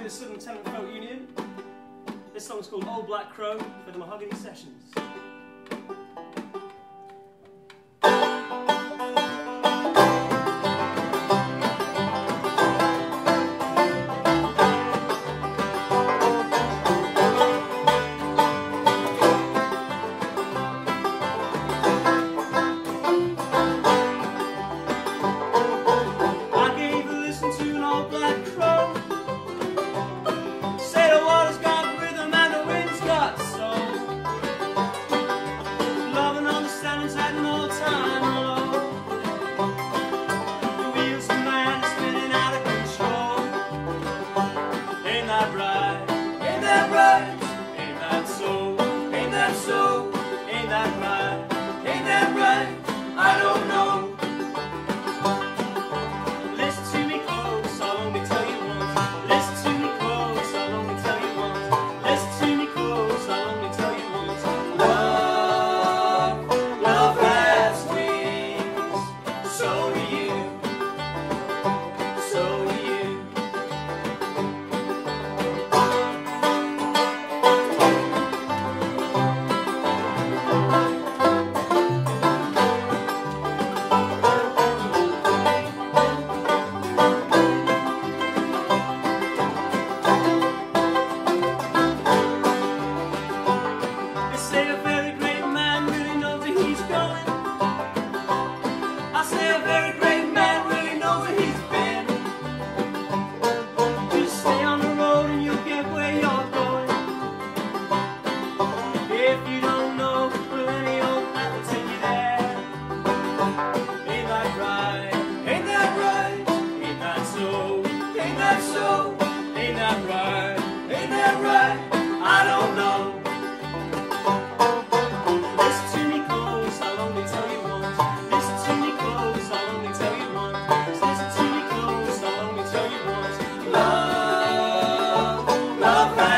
the Southern Tenant Folk Union. This song's called Old Black Crow for the Mahogany Sessions. I don't know. Listen to me close, I'll only tell you once. Listen to me close, I'll only tell you once. Listen to me close, I'll only tell you once. Love, love has wings. So do you. So do you. Say a very great man really knows where he's going. I say a very great man really knows where he's been. Just stay on the road and you'll get where you're going. If you don't know, well any old man will take you there. Ain't that right? Ain't that right? Ain't that so? Ain't that so? Ain't that right? Ain't that right? I don't know. Listen to me close, I'll only tell you once. Listen to me close, I'll only tell you once. Listen to me close, I'll only tell you once. Love, love